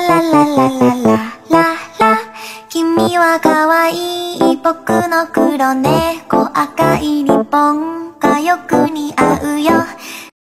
ララララララ、君は可愛い僕の黒猫、赤いリボンがよく似合うよ。